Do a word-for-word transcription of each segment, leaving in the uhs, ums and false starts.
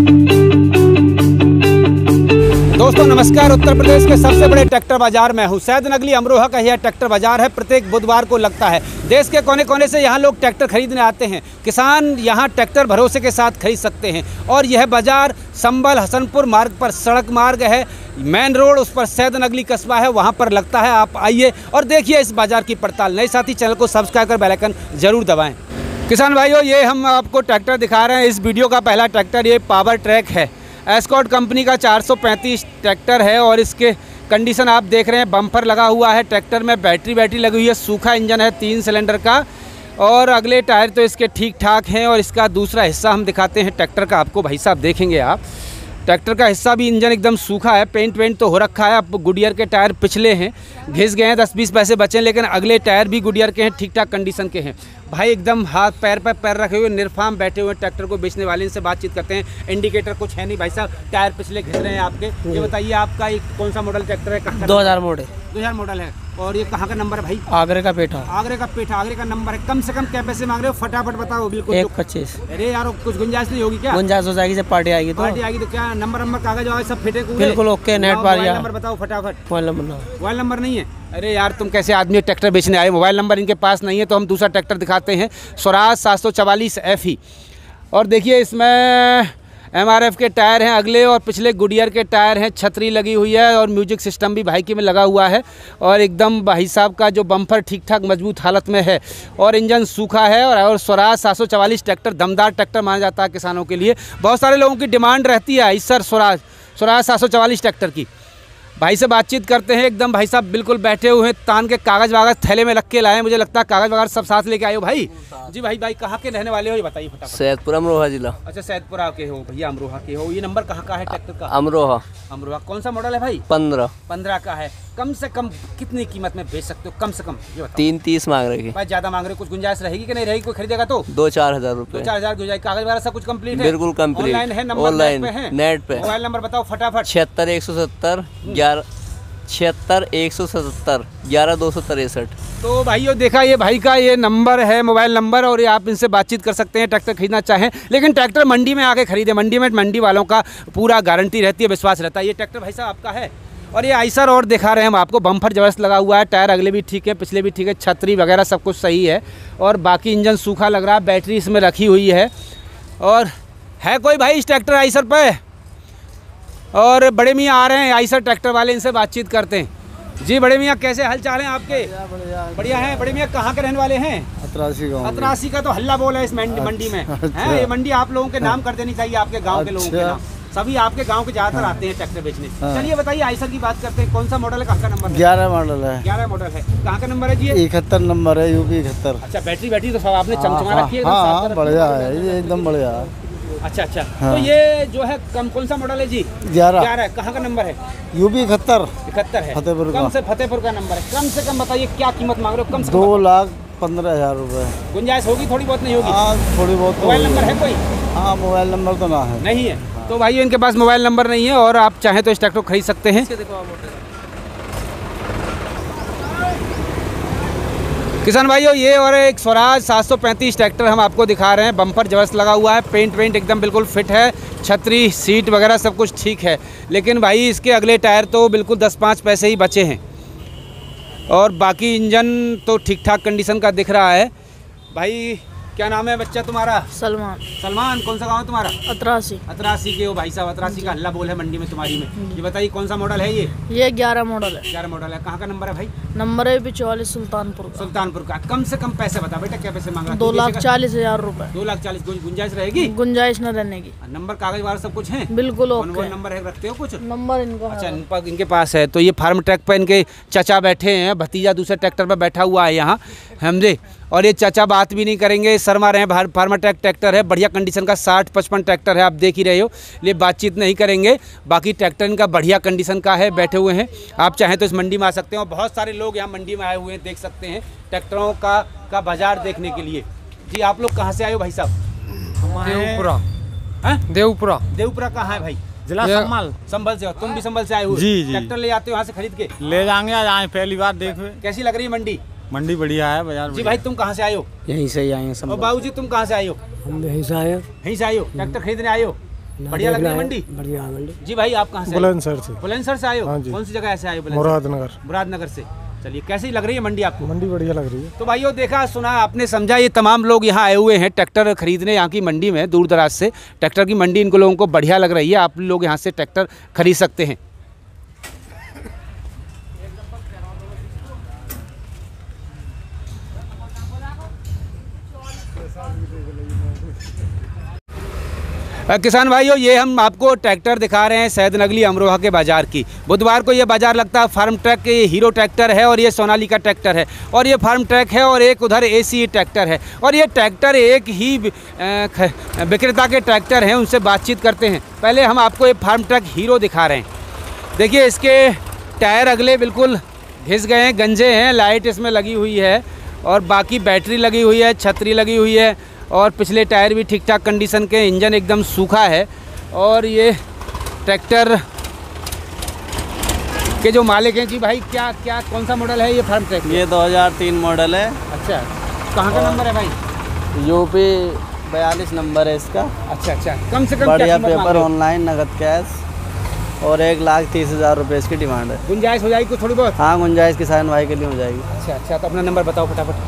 दोस्तों नमस्कार। उत्तर प्रदेश के सबसे बड़े ट्रैक्टर बाजार में हूँ। सैदनगली अमरोहा का यह ट्रैक्टर बाजार है। प्रत्येक बुधवार को लगता है। देश के कोने कोने से यहाँ लोग ट्रैक्टर खरीदने आते हैं। किसान यहाँ ट्रैक्टर भरोसे के साथ खरीद सकते हैं। और यह बाजार संबल हसनपुर मार्ग पर सड़क मार्ग है, मेन रोड, उस पर सैदनगली कस्बा है, वहाँ पर लगता है। आप आइए और देखिए इस बाजार की पड़ताल। नए साथी चैनल को सब्सक्राइब कर बेल आइकन जरूर दबाएँ। किसान भाइयों, ये हम आपको ट्रैक्टर दिखा रहे हैं। इस वीडियो का पहला ट्रैक्टर ये पावर ट्रैक है। एस्कॉर्ट कंपनी का चार सौ पैंतीस ट्रैक्टर है और इसके कंडीशन आप देख रहे हैं। बम्पर लगा हुआ है ट्रैक्टर में, बैटरी बैटरी लगी हुई है, सूखा इंजन है तीन सिलेंडर का और अगले टायर तो इसके ठीक ठाक हैं। और इसका दूसरा हिस्सा हम दिखाते हैं ट्रैक्टर का आपको। भाई साहब देखेंगे आप, ट्रैक्टर का हिस्सा भी इंजन एकदम सूखा है। पेंट वेंट तो हो रखा है। अब गुडियर के टायर पिछले हैं, घिस गए हैं, दस बीस पैसे बचे, लेकिन अगले टायर भी गुडियर के हैं, ठीक ठाक कंडीशन के हैं। भाई एकदम हाथ पैर पर पैर रखे हुए निर्फाम बैठे हुए ट्रैक्टर को बेचने वाले, इनसे बातचीत करते हैं। इंडिकेटर कुछ है नहीं भाई साहब, टायर पिछले घिस रहे हैं आपके। ये बताइए आपका एक कौन सा मॉडल ट्रैक्टर है? दो हज़ार मॉडल दो हज़ार मॉडल है। और ये कहाँ का नंबर है भाई? आगरे का पेठा। आगरे का पेठा, आगरे का नंबर है। कम से कम क्या पैसे मांग रहे हो? फटाफट बताओ। बिल्कुल एक पच्चीस। अरे यार कुछ गुंजाइश नहीं होगी क्या? गुंजाइश हो जाएगी जब पार्टी आएगी तो। पार्टी आएगी तो क्या नंबर नंबर कागज वागज सब फिटे कूटे? बिल्कुल ओके। नेट पर या नंबर बताओ फटाफट। मोबाइल नंबर मोबाइल नंबर नहीं है? अरे यार तुम कैसे आदमी ट्रैक्टर बेचने आए? मोबाइल नंबर इनके पास नहीं है। तो हम दूसरा ट्रैक्टर दिखाते हैं, स्वराज सात सौ चवालीस एफ ई। और देखिए इसमें एम आर एफ के टायर हैं अगले और पिछले गुडियर के टायर हैं। छतरी लगी हुई है और म्यूजिक सिस्टम भी भाई के में लगा हुआ है। और एकदम भाई साहब का जो बम्पर ठीक ठाक मजबूत हालत में है और इंजन सूखा है। और, और स्वराज सात सौ चवालीस ट्रैक्टर दमदार ट्रैक्टर माना जाता है किसानों के लिए। बहुत सारे लोगों की डिमांड रहती है इस सर स्वराज स्वराज सात सौ चवालीस ट्रैक्टर की। भाई से बातचीत करते हैं। एकदम भाई साहब बिल्कुल बैठे हुए हैं, तान के कागज़ वागज थैले में रख के लाए। मुझे लगता है कागज़ वागज सब साथ लेके आए हो भाई। जी भाई भाई कहाँ के रहने वाले हो ये बताइए फटाफट। सैदपुर अमरोहा जिला। अच्छा सैदपुरा के हो भैया, अमरोहा के हो। ये नंबर कहाँ का है ट्रैक्टर का? अमरोहा। अमरोहा। कौन सा मॉडल है भाई? पंद्रह। पंद्रह का है। कम से कम कितनी कीमत में बेच सकते हो? कम से कम ये बताओ। तीन तीस मांग रहे भाई ज्यादा मांग रहे, कुछ गुंजाइश रहेगी कि नहीं रहेगी? कोई खरीदेगा तो दो चार हजार रूपए। दो चार हजार गुंजाइश। कागज वगैरह सब कुछ कंप्लीट है? बिल्कुल कंप्लीट। ऑनलाइन है? नंबर ऑनलाइन है नेट पे। मोबाइल नंबर बताओ फटाफट। छिहत्तर एक सौ सत्तर ग्यारह छिहत्तर एक सौ सत्तर ग्यारह दो सौ तिरसठ। तो भाइयों देखा, ये भाई का ये नंबर है, मोबाइल नंबर, और ये आप इनसे बातचीत कर सकते हैं ट्रैक्टर खरीदना चाहें। लेकिन ट्रैक्टर मंडी में आके खरीदे। मंडी में मंडी वालों का पूरा गारंटी रहती है, विश्वास रहता है। ये ट्रैक्टर भाई साहब आपका है। और ये आइसर और दिखा रहे हैं हम आपको। बम्पर जबरदस्त लगा हुआ है, टायर अगले भी ठीक है, पिछले भी ठीक है, छतरी वगैरह सब कुछ सही है। और बाकी इंजन सूखा लग रहा है, बैटरी इसमें रखी हुई है। और है कोई भाई इस ट्रैक्टर आइसर पे? और बड़े मियाँ आ रहे हैं आइसर ट्रैक्टर वाले, इनसे बातचीत करते हैं। जी बड़े मियाँ कैसे हाल चाल हैं आपके? बढ़िया है। बड़े मियाँ कहाँ के रहने वाले हैं? अतरासी गाँव। अतरासी का तो हल्ला बोल है इस मंडी में। है ये मंडी आप लोगों के नाम कर देनी चाहिए, आपके गांव के लोगों के नाम। सभी आपके गांव के ज्यादातर आते हैं ट्रैक्टर बेचने। चलिए बताइए आइसर की बात करते हैं। कौन सा मॉडल है, कहाँ का नंबर है? ग्यारह मॉडल है। ग्यारह मॉडल है। कहाँ का नंबर है जी? इकहत्तर नंबर है, यूपी इकहत्तर। अच्छा बैटरी बैटरी तो सब आपने चमचमा रखी है? हाँ बढ़िया है, ये एकदम बढ़िया है। अच्छा अच्छा। तो ये जो है कम कौन सा मॉडल है जी? ग्यारह। ग्यारह। कहाँ का नंबर है? यूपी इकहत्तर। इकहत्तर है। फतेहपुर का। कम से फतेहपुर का नंबर है। कम से कम बताइए क्या कीमत मांग रहे हो? कम से दो लाख पंद्रह हजार रुपए। गुंजाइश होगी? थोड़ी बहुत नहीं होगी? हाँ थोड़ी बहुत। मोबाइल नंबर है कोई? हाँ मोबाइल नंबर तो ना है। नहीं है। तो भाई इनके पास मोबाइल नंबर नहीं है और आप चाहें तो इस ट्रैक्टर को खरीद सकते हैं। किसान भाइयों ये और एक स्वराज सात सौ पैंतीस ट्रैक्टर हम आपको दिखा रहे हैं। बम्पर जबरदस्त लगा हुआ है, पेंट वेंट एकदम बिल्कुल फिट है, छतरी सीट वगैरह सब कुछ ठीक है। लेकिन भाई इसके अगले टायर तो बिल्कुल दस पाँच पैसे ही बचे हैं और बाकी इंजन तो ठीक ठाक कंडीशन का दिख रहा है। भाई क्या नाम है बच्चा तुम्हारा? सलमान। सलमान। कौन सा गाँव है तुम्हारा? अतरासी। अतरासी के हो भाई साहब। अतरासी का हल्ला बोल है मंडी में तुम्हारी में। ये बताइए कौन सा मॉडल है ये? ये ग्यारह मॉडल है। ग्यारह मॉडल है। कहाँ का नंबर है भाई? नंबर है भी चौवालीस सुल्तानपुर का। सुल्तानपुर का। कम से कम पैसे बता बेटा, क्या पैसे मांग रहा है? दो लाख चालीस हजार रूपए। दो लाख चालीस। गुंजाइश रहेगी? गुंजाइश न रहने की। नंबर कागज वाला सब कुछ है? बिल्कुल ओके। फोन नंबर है, रखते हो कुछ? नंबर इनका अच्छा इन पर, इनके पास है। तो ये फार्म ट्रैक पर इनके चाचा बैठे हैं, भतीजा दूसरे ट्रैक्टर पर बैठा हुआ है यहाँ हमदे। और ये चाचा बात भी नहीं करेंगे, शर्मा रहे हैं। फार्मा ट्रैक ट्रैक्टर है, बढ़िया कंडीशन का साठ पचपन ट्रैक्टर है, आप देख ही रहे हो। ये बातचीत नहीं करेंगे। बाकी ट्रैक्टर इनका बढ़िया कंडीशन का है, बैठे हुए हैं। आप चाहें तो इस मंडी में आ सकते हैं। बहुत सारे लोग यहाँ मंडी में आए हुए हैं, देख सकते हैं ट्रैक्टरों का का बाजार देखने के लिए। जी आप लोग कहाँ से आए हो भाई साहब? देवपुरा। देवपुरा। देवपुरा कहाँ है भाई? जिला संभल। संभल से हो तुम भी? संभल से आए हो? जी जी। ट्रैक्टर ले आते हो यहाँ से खरीद के? ले जाएंगे आज, आए पहली बार देखे। कैसी लग रही है मंडी? मंडी बढ़िया है, बाजार जी। भाई तुम कहाँ से आए हो? यहीं से ही आए हैं। और बाबूजी तुम कहाँ से आए हो? हम यहीं से आए। यहीं से आए हो? ट्रैक्टर खरीदने आए हो? बढ़िया लग रही है मंडी? बढ़िया मंडी। जी भाई, आप कहाँ से? बुलंदशहर से। बुलंदशहर से आए हो? हाँ जी। कौन सी जगह से आए हो? मुरादनगर। मुरादनगर से। चलिए, कैसी लग रही है मंडी आपको? मंडी बढ़िया लग रही है। तो भाइयों, देखा सुना आपने, समझा, ये तमाम लोग यहाँ आए हुए हैं ट्रैक्टर खरीदने यहाँ की मंडी में, दूर दराज से। ट्रैक्टर की मंडी इनको लोगों को बढ़िया लग रही है, आप लोग यहाँ से ट्रैक्टर खरीद सकते हैं। किसान भाइयों, ये हम आपको ट्रैक्टर दिखा रहे हैं सैयद नगली अमरोहा के बाज़ार की। बुधवार को ये बाज़ार लगता है। फार्म ट्रैक के ये हीरो ट्रैक्टर है और ये सोनालिका ट्रैक्टर है और ये फार्म ट्रैक है और एक उधर एसी ट्रैक्टर है और ये ट्रैक्टर एक ही विक्रेता के ट्रैक्टर हैं। उनसे बातचीत करते हैं। पहले हम आपको ये फार्म ट्रैक हीरो दिखा रहे हैं। देखिए, इसके टायर अगले बिल्कुल घिस गए हैं, गंजे हैं, लाइट इसमें लगी हुई है और बाकी बैटरी लगी हुई है, छतरी लगी हुई है और पिछले टायर भी ठीक ठाक कंडीशन के, इंजन एकदम सूखा है। और ये ट्रैक्टर के जो मालिक हैं, जी भाई, क्या क्या कौन सा मॉडल है ये फार्म ट्रैक? ये दो हज़ार तीन मॉडल है। अच्छा, कहाँ का नंबर है भाई? यूपी बयालीस नंबर है इसका। अच्छा अच्छा, कम से कम बढ़िया क्या कीमत मांग पेपर, रहे हो? ऑनलाइन नगद कैश और एक लाख तीस हज़ार रुपये इसकी डिमांड है। गुंजाइश हो जाएगी कुछ थोड़ी बहुत? हाँ, गुंजाइश किसान भाई के लिए हो जाएगी। अच्छा अच्छा, तो अपना नंबर बताओ फटाफट।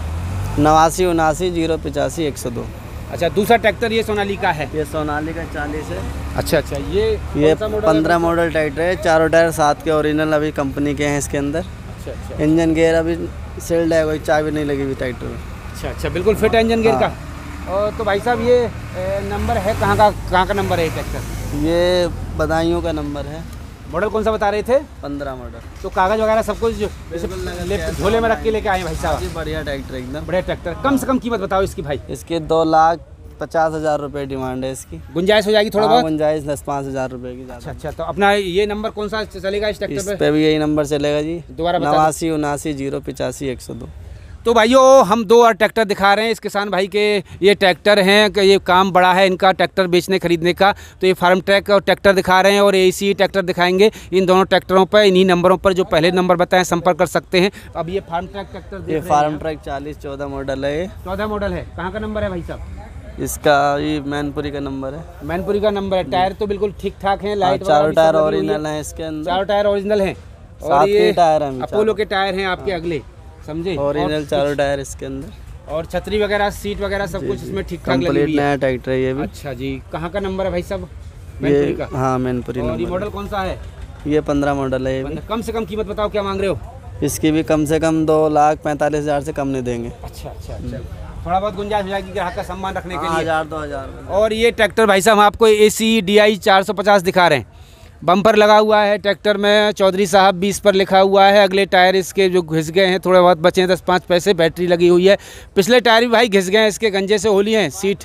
नवासी उनासी जीरो पचासी एक सौ दो। अच्छा, दूसरा ट्रैक्टर ये सोनालिका है? ये सोनालिका चालीस है। अच्छा अच्छा, ये ये कौन सा मॉडल है? पंद्रह मॉडल ट्रैक्टर है। चारों टायर सात के ओरिजिनल अभी कंपनी के हैं इसके अंदर। अच्छा अच्छा इंजन गेयर अभी सेल्ड है, कोई चाबी नहीं लगी हुई ट्रैक्टर में। अच्छा अच्छा, बिल्कुल फिट है इंजन गेयर का। और तो भाई साहब, ये ए, नंबर है कहाँ का कहाँ का नंबर है ये ट्रैक्टर? ये बदायूं का नंबर है। मॉडल कौन सा बता रहे थे? पंद्रह मॉडल। तो कागज़ वगैरह सब कुछ जो झोले में रख के लेके आए भाई साहब? जी, बढ़िया ट्रैक्टर एकदम। बढ़िया ट्रैक्टर। कम से कम कीमत बताओ इसकी भाई। इसके दो लाख पचास हज़ार रुपये डिमांड है इसकी। गुंजाइश हो जाएगी थोड़ा हाँ, बहुत? गुंजाइश दस पाँच हज़ार रुपये की। अच्छा अच्छा, तो अपना ये नंबर कौन सा चलेगा इस इस ट्रैक्टर पे? पे भी यही नंबर चलेगा जी, दोबारा बता दो। नवासी उनासी जीरो पचासी एक सौ दो। तो भाइयों, हम दो और ट्रैक्टर दिखा रहे हैं इस किसान भाई के। ये ट्रैक्टर हैं कि ये काम बड़ा है इनका ट्रैक्टर बेचने खरीदने का। तो ये फार्म ट्रैक और ट्रैक्टर दिखा रहे हैं और एसी ट्रैक्टर दिखाएंगे। इन दोनों ट्रैक्टरों पर, इन्हीं नंबरों पर जो पहले नंबर बताएं, संपर्क कर सकते हैं। अब ये फार्म ट्रैक ट्रैक्टर देख ये रहे फार्म हैं। ट्रैक चालीस चौदह मॉडल है। ये चौदह मॉडल है। कहाँ का नंबर है भाई साहब? इसका ये मैनपुरी का नंबर है। मैनपुरी का नंबर है। टायर तो बिल्कुल ठीक ठाक हैं, हाँ, लाइट चारों टायर ओरिजिनल हैं इसके अंदर। चारों टायर ओरिजिनल हैं सात और के ये टायर हैं अपोलो के टायर हैं आपके अगले, समझे? ओरिजिनल और चारों टायर इसके अंदर और छतरी वगैरह, सीट वगैरह सब कुछ इसमें ठीक ठाक लगी कंप्लीट हुई है। नया ट्रैक्टर है ये भी। अच्छा जी, कहाँ का नंबर है भाई साहब? मैनपुरी ये का। हाँ, मैनपुरी और ये नंबर मॉडल कौन सा है? है। ये पंद्रह मॉडल है ये भी। कम से कम कीमत बताओ, क्या मांग रहे हो? इसकी भी कम से कम दो लाख पैंतालीस हज़ार से कम नहीं देंगे। अच्छा अच्छा अच्छा, थोड़ा बहुत गुंजाइश हो जाएगी ग्राहक का सम्मान रखने के हाँ, लिए। हज़ार दो हज़ार। और ये ट्रैक्टर भाई साहब हम आपको ए सी डी आई चार सौ पचास दिखा रहे हैं। बम्पर लगा हुआ है ट्रैक्टर में, चौधरी साहब बीस पर लिखा हुआ है। अगले टायर इसके जो घिस गए हैं, थोड़े बहुत बचे हैं दस पाँच पैसे। बैटरी लगी हुई है। पिछले टायर भी भाई घिस गए हैं, इसके गंजे से होली हैं। सीट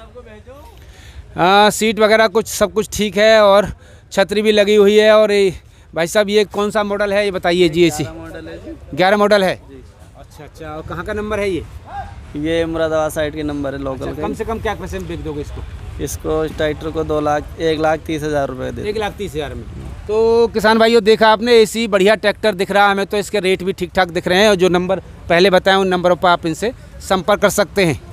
हाँ, सीट वगैरह कुछ सब कुछ ठीक है और छतरी भी लगी हुई है। और ये भाई साहब, ये कौन सा मॉडल है ये बताइए जी? ए सी मॉडल है जी। ग्यारह मॉडल है। अच्छा अच्छा, और कहाँ का नंबर है ये? ये मुरादाबाद साइड के नंबर है, लोकल अच्छा, कम से कम क्या पैसे में बेच दोगे इसको? का। इसको इस ट्रैक्टर को दो लाख एक लाख तीस हज़ार रुपये दे। एक लाख तीस हज़ार में। तो किसान भाइयों, देखा आपने, एसी बढ़िया ट्रैक्टर दिख रहा है हमें, तो इसके रेट भी ठीक ठाक दिख रहे हैं। और जो नंबर पहले बताएं उन नंबरों पर आप इनसे संपर्क कर सकते हैं।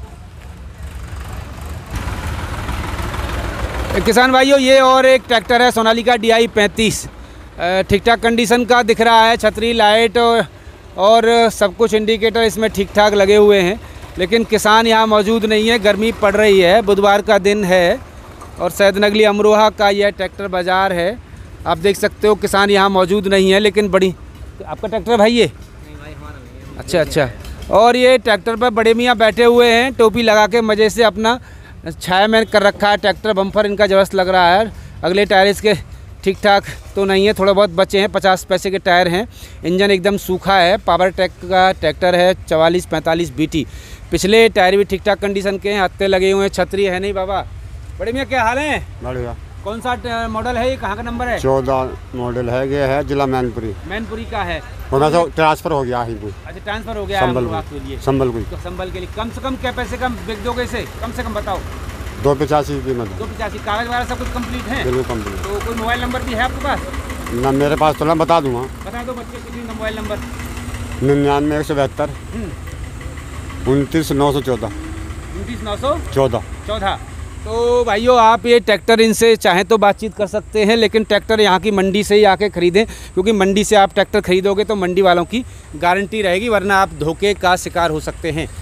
किसान भाइयों, ये और एक ट्रैक्टर है सोनालिका डी आई पैंतीस, ठीक ठाक कंडीशन का दिख रहा है। छतरी, लाइट और, और सब कुछ इंडिकेटर इसमें ठीक ठाक लगे हुए हैं। लेकिन किसान यहाँ मौजूद नहीं है, गर्मी पड़ रही है, बुधवार का दिन है और सैयद नगली अमरोहा का यह ट्रैक्टर बाज़ार है। आप देख सकते हो किसान यहाँ मौजूद नहीं है। लेकिन बड़ी, आपका ट्रैक्टर भाई ये? अच्छा अच्छा। और ये ट्रैक्टर पर बड़े मियाँ बैठे हुए हैं, टोपी लगा के मज़े से अपना छाया में कर रखा है। ट्रैक्टर बम्पर इनका जबरदस्त लग रहा है। अगले टायर इसके ठीक ठाक तो नहीं है, थोड़े बहुत बचे हैं, पचास पैसे के टायर हैं। इंजन एकदम सूखा है। पावर ट्रैक का ट्रैक्टर है, चवालीस पैंतालीस बी टी। पिछले टायर भी ठीक ठाक कंडीशन के हैं, हत्ते लगे हुए हैं। छतरी है नहीं बाबा? बड़े मियाँ क्या हाल है? बढ़िया। कौन सा मॉडल है ये, कहाँ का नंबर है? चौदह मॉडल है, ये है जिला मैनपुरी। मैनपुरी का है। तो ट्रांसफर हो गया ही। अच्छा, ट्रांसफर हो गया संबल के लिए? संबल तो संबल के लिए कम से कम क्या पैसे कम बिक दोगे इसे? कम से कम बताओ। दो पचासी की मत। दो पचासी। कागज वगैरह सब कुछ कंप्लीट है? बिल्कुल कंप्लीट। तो कोई मोबाइल नंबर भी है आपके पास? ना मेरे पास, तो मैं बता दूंगा। बता दो बच्चे कुछ मोबाइल नंबर। निन्यानवे एक सौ बहत्तर उनतीस नौ सौ चौदह उनतीस नौ सौ चौदह। चौदह। तो भाइयों आप ये ट्रैक्टर इनसे चाहें तो बातचीत कर सकते हैं, लेकिन ट्रैक्टर यहाँ की मंडी से ही आके ख़रीदें, क्योंकि मंडी से आप ट्रैक्टर खरीदोगे तो मंडी वालों की गारंटी रहेगी, वरना आप धोखे का शिकार हो सकते हैं।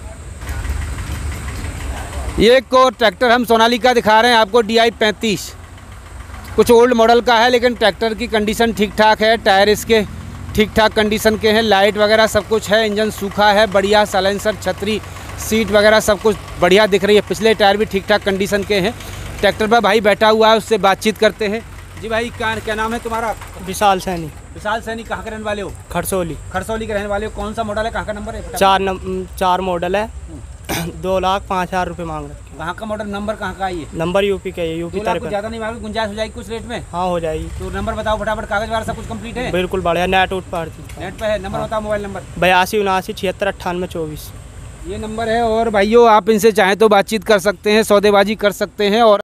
ये एक और ट्रैक्टर हम सोनालिका दिखा रहे हैं आपको, डी आई पैंतीस, कुछ ओल्ड मॉडल का है लेकिन ट्रैक्टर की कंडीशन ठीक ठाक है, टायर इसके ठीक ठाक कंडीशन के हैं, लाइट वगैरह सब कुछ है, इंजन सूखा है बढ़िया, साइलेंसर, छतरी, सीट वगैरह सब कुछ बढ़िया दिख रही है, पिछले टायर भी ठीक ठाक कंडीशन के हैं। ट्रैक्टर पर भाई बैठा हुआ है, उससे बातचीत करते हैं। जी भाई क्या क्या नाम है तुम्हारा? विशाल सैनी, विशाल सैनी, कहाँ के रहने वाले हो? खरसोली। खरसौली के रहने वाले हो। कौन सा मॉडल है, कहाँ का नंबर है? चार नम, चार मॉडल है, दो लाख पाँच हज़ार रुपये मांग रहे। कहाँ का मॉडल, नंबर कहाँ का है? नंबर यूपी का है, यूपी कुछ ज़्यादा नहीं मांगे, गुंजाइश हो जाएगी कुछ रेट में? हाँ हो जाएगी। तो नंबर बताओ फटाफट, कागज वगैरह सब कुछ कंप्लीट है? बिल्कुल बढ़िया, नेट उठ पर नेट पे है। नंबर बताओ, मोबाइल नंबर। बयासी उनासी छिहत्तर अट्ठानवे चौबीस ये नंबर है। और भाइयों आप इनसे चाहें तो बातचीत कर सकते हैं, सौदेबाजी कर सकते हैं। और